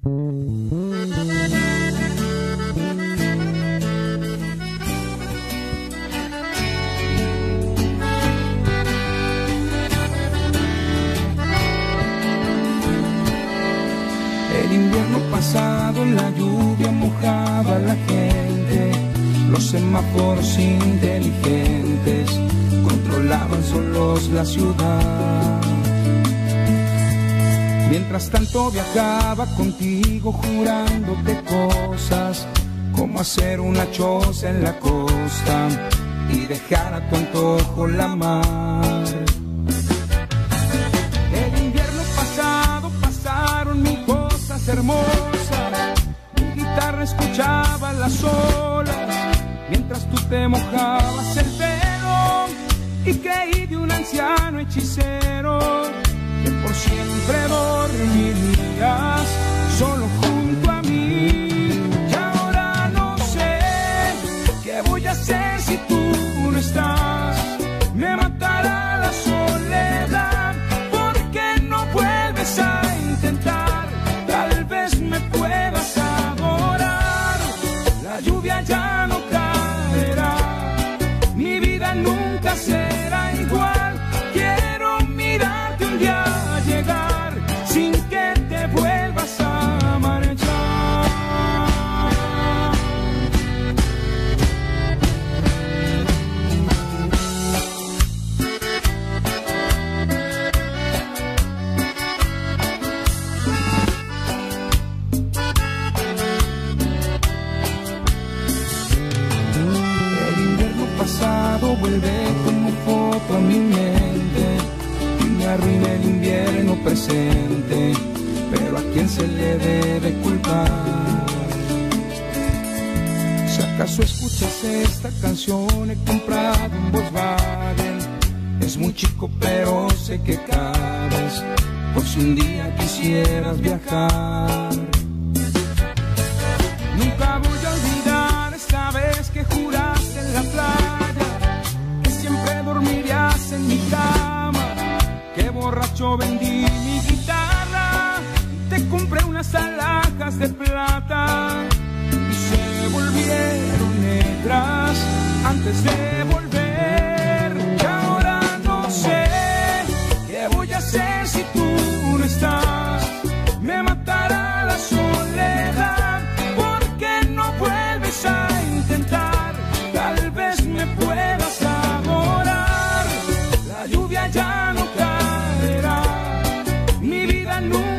El invierno pasado la lluvia mojaba a la gente, los semáforos inteligentes controlaban solos la ciudad. Mientras tanto viajaba contigo jurándote cosas, como hacer una choza en la costa y dejar a tu antojo la mar. El invierno pasado pasaron mil cosas hermosas, mi guitarra escuchaba las olas, mientras tú te mojabas el pelo y creí de un anciano hechicero que por siempre dormirías solo junto a mí. Y ahora no sé qué voy a hacer si tú no estás, me matará la soledad, porque no vuelves a intentar, tal vez me puedas adorar. La lluvia ya no caerá, mi vida nunca será igual, quiero mirarte un día llegar sin que te vuelvas a marchar. El invierno pasado vuelve como foto a mi mente y me arruina el invierno presente, pero ¿a quién se le debe culpar? Si acaso escuchas esta canción, he comprado un Volkswagen, es muy chico pero sé que cabes, por si un día quisieras viajar. Nunca voy a olvidar esta vez que juraste en la playa que siempre dormirías en mi cama, que borracho vendí mi guitarra, te compré unas alhajas de plata y se volvieron negras antes de volver. Y ahora no sé qué voy a hacer si tú no estás, me matará la soledad, porque no vuelves a intentar, tal vez me puedas adorar. La lluvia ya no caerá, mi vida nunca